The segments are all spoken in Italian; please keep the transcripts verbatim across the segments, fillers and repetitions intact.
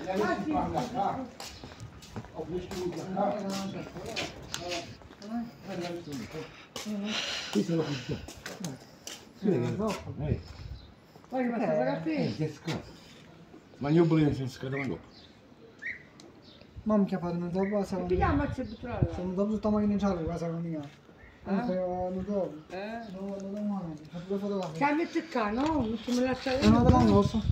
Ho vissuto qui sono qui. Poi che basta ragazzi? Ma io volevo essere scadato. Mam che fa non dopo sa. Pigliamo a cebutralla. Sono dopo tutta macchina in giallo questa con mia. Non dopo. Eh? Non lo mano. Fa due fotografie. Che metti qua, no? Mettiamo la È una domanda rossa. Oh,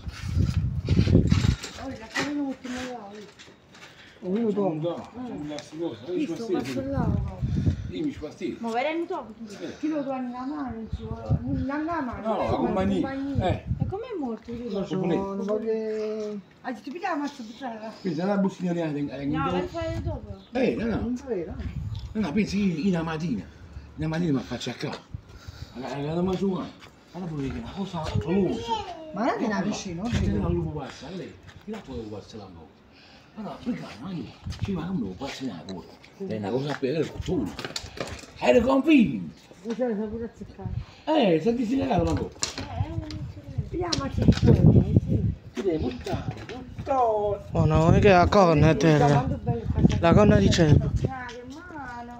la faremo mettiamo là. Un minuto. No, non è cosa. Visto, passo là. Io mi spastino. Ma veramente dopo chi lo dà nella mano? Non la mano. No, la compagnia. Eh. E com'è morto? Non so, non voglio. Ah, ti pigliamo a cebutralla? Quindi la bustina di No, per fare dopo. Eh, no, no. Non sapeva. No, pensi io una mattina. Una mattina mi faccio a casa. Alla la mangiare. Allora pure che una cosa famosa. Ma non è che è vicino, Se non lo passa, lei, la può passare la notte. Allora, perché ma io, ci va come lo passa una cosa. È una cosa per il futuro. Era convinto. Non c'è la pure azzeccata. Eh, senti si regala una cosa. Pigliamo a cebutralla, sì. Ti devi buttare, tutto. Oh no, è che la corna è terra. La corna di cervo. Ah, che mano.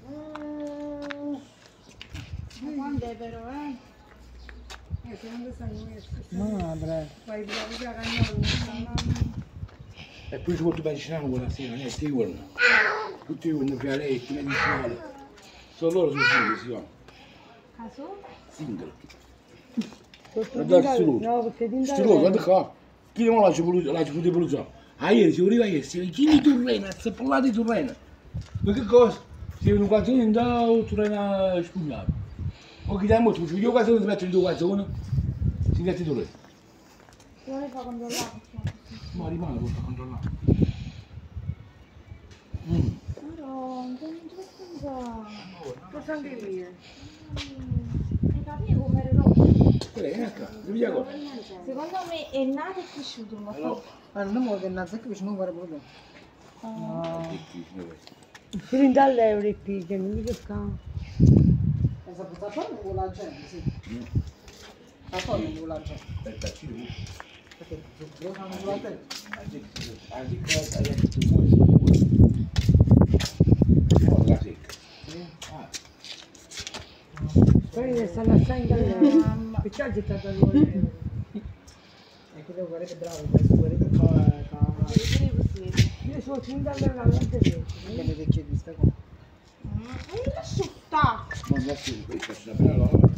Ma quando è però, eh? Eh, se non lo sai, Madre. vai via, via, cagnolo. E poi ci vuole medicinare buonasera, non è ti vuole. Tutti vogliono fialetti, medicinali. Sono loro sono singoli, si chiama. Caso? Singoli. Guarda il saluto. no, perché ti Stilo, guarda qua. Chi non l'ha voluto, l'ha voluto voluto. Ah, ieri si voleva ieri, si chi di Turrena, si è parlato di Turrena. Ma che cosa? Si è venuto quattro in da Turrena spugnato. O chi dà molto, io quattro non ti metto in due quattro, si mette in Turrena. non le fa controllare. Ma rimane per controllare. Mm. Però, non so. Cosa anche io? Hai capito come era dopo? Quella è una via cosa. Secondo me è nato e cresciuto, ma Allora, Ah, non mo che nazza che vicino guarda pure. si rinde all'euro e piglia, non mi toccava. Esa sta fare con la gente, sì. Sta fare con la gente. aspetta, ci devo. Perché lo fanno con la gente. Anche cosa hai detto tu vuoi? Oh, la secca. Ah. Poi stanno assai in galera, perciò ha gettato l'olio. E che devo guardare che bravo, questo guardate che fa. Io sono finita all'euro veramente vecchio. Che le vecchie di sta qua. Ma io lascio stare. Ma non si può fare una bella roba.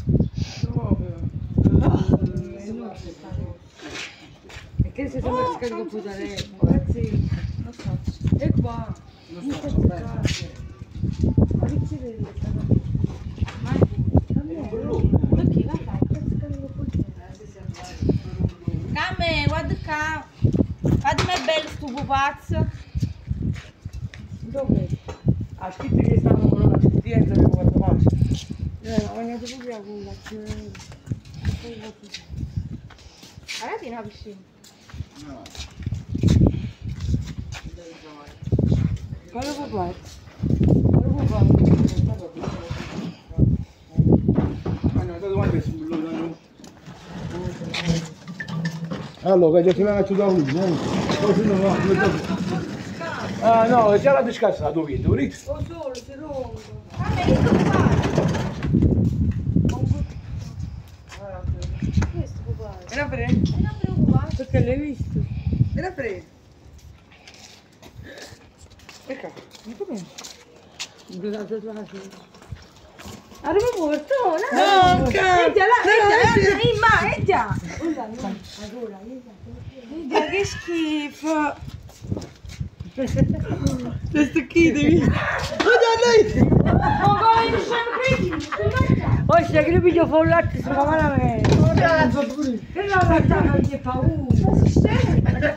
E che se sembra che scarico pure ragazzi, non so. E qua, Non sto bene. ma che ci vedi questa cosa? Ma perché la fai? Che scarico pure Camme, guarda qua. Fatemi bello sto pupazzo. Dove? A scritto che stanno con la cittadinanza che guarda faccia. Eh, ho andato proprio a quella. Guardate una piscina. No. Quello pupazzo. Quello pupazzo. Ah no, da domani si lo allora, che ti metto da lui, no? Così non va, ah no, è già la discassa la dove, dove? O solo, si rompe. Ah, ma io devo fare. Questo pupazzo. Era pre? E non preoccupare. Perché l'hai visto? Era pre. Ecco, Ma come? Arriva morto, no? No, Vedi, cazzo! là, in mano, vedi. Ancora, vedi. Che schifo! Questo chi devi? Ma come non sempre? Oh, se che piglio fuori il latte si fa male a me! Che la realtà non ti fa paura. Ma si stai?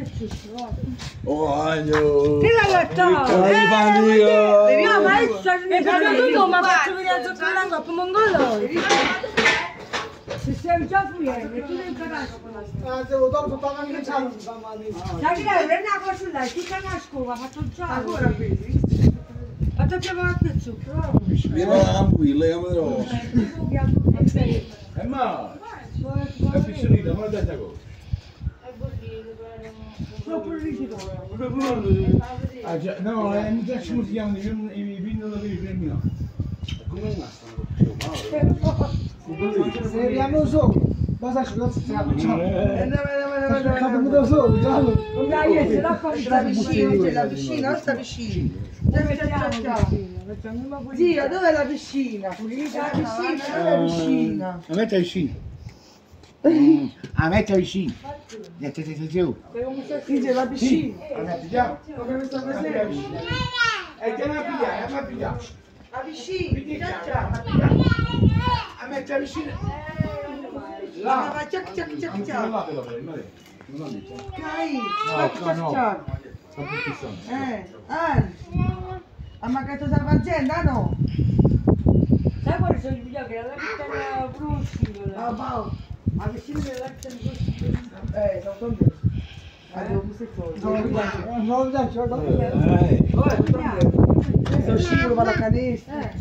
Oh, agno! Che la realtà? Che famiglia! No, ma io sono E proprio tu mi ha fatto venire a giocare a dopo mongolo! se sei già fuori, tu devi imparare. Ah, devo dopo tutta la mia ciao, mi fa male. Sai che è una cosa là, ti conosco, ha fatto già. Ancora qui. Ha fatto già anche il zucchero. Vieni tranquilla, io me lo... Eh ma... È piccolina, ma dai da cosa? È bollito, però troppo rigido. Ah, già, no, eh, mi piace come si chiamano i vino da premio. Come Se vediamo solo, cosa ci non si sa, ciao. Eh, Capito da solo, ciao. non dai, se la fa Sta vicino, sta vicino, sta vicino. Zio, dov'è la piscina? La piscina, dov'è la piscina? A me te vicino. A me te vicino. Mettete giù. Dice la piscina. A me pigliamo. Come mi sta facendo? E te la pigliamo, a me pigliamo. La piscina, ciao. A me te vicino. La fa ciac ciac ciac Non ciac. la vedo bene, non la vedo. Dai, No, ciac ciac no. ciac. Sta tutti santi. Eh, ah. Ha mancato salvagenda, no? Sai quali sono i video che la chiama Brusci? Ah, wow. A vicino della Brusci. Eh, sono contento. Avevo visto il fuoco. Non lo so, non Eh. Sono scivolo per la canestra. Eh.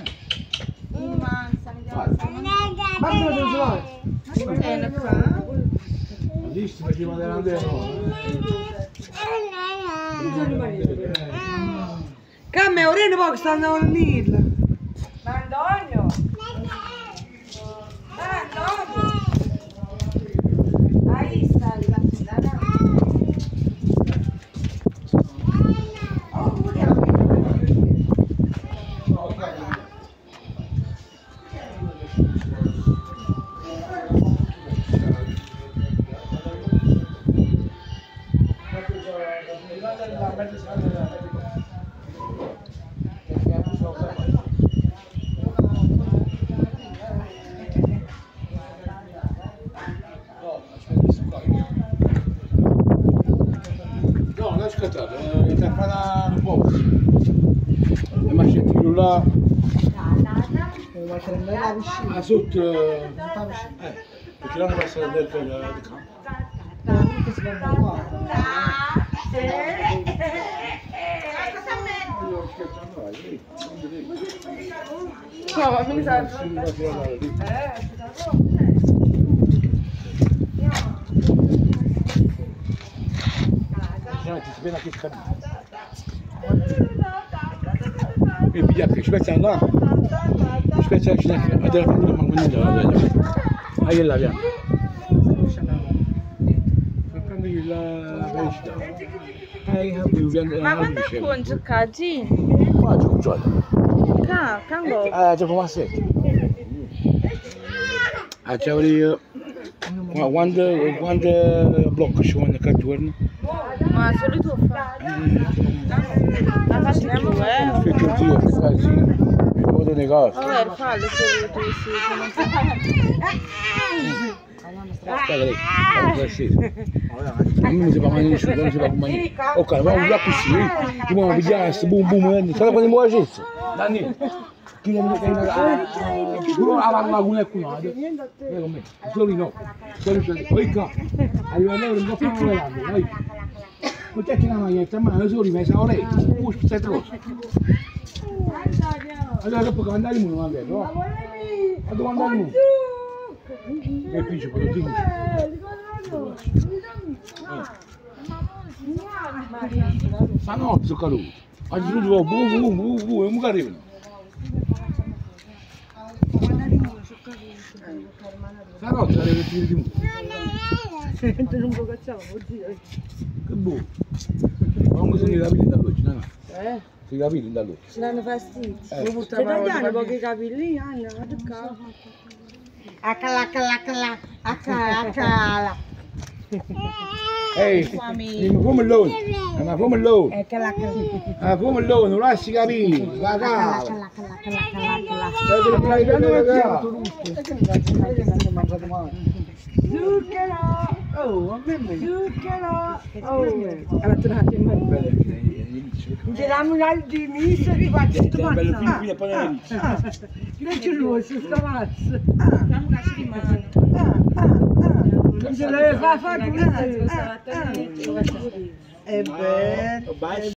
Ma come lo so? Visto faceva dell'andrea Camme, ora ne può stanno a Nil. Ma Antonio! Ma Antonio! Ahí está la ciudad. No, non è scattato, è tappata un po'. E ma c'è quello là, Ma c'è la piscina. a sotto, eh, perché l'hanno passato dentro il campo. Che si chiama qua. No, ma mi sa. Ti spera che scappa. E piglia che spezza là, spezza che c'è, adesso non manco niente la vedo. Ahí la via. Prendo la velocità. Ma quando è con giocaggi? Qua c'è un gioco. Ca, cango. Ah, gioco ma sette. Ah, c'è io. Quando quando blocco ci vuole catturare. Ma solo tu fa. Ma facciamo eh. Perché il zio fa così. Mi vado nei cose. Vabbè, fallo solo tu sì. Aspetta lì. Guarda sì. Non mi si fa mai nessuno, non si fa mai. Ok, vamos là così. Ti muovo via, sto boom boom. Sai quando muovo gesso? Danni. Chi non mi dai? Tu avanti la laguna e cunato. E con me. Solo no. Solo solo. Poi qua. Arriva lei un po' più grande, dai. Non c'è una maglietta, ma non sono rimessa a orecchio. Uh, stai troppo. Allora dopo che andare in uno, vabbè, no? Ma dove andare in uno? E qui ci può dire. Stanotte sono caduto. Oggi tu devo bu bu bu bu e mi arrivano. Stanotte arriva il tiro di mu. Sento un po' cacciamo, oddio. Che buono. Ma non si capelli da lui, no? Eh? Si capelli da lui. Ci danno fastidio. Eh. Lo Se tagliano portavamo pochi capelli, hanno a toccare. Accala, accala, accala, accala, accala. Ehi, ma come loro? Ma come loro? Accala, accala. Ma come loro? Non lasci capire. La cava. Accala, accala, accala, accala. Sai che fai per la cava? Zucchero! Oh, a me mi zucchero! Oh, allora tornate in mano. Giriamo un altro di miso di quattro Bello film qui da poi. Che c'è rosso, sta mazzo! Facciamo cazzo di mano. Non ce l'aveva fatto! Ragazzi, questa mattina. E beh.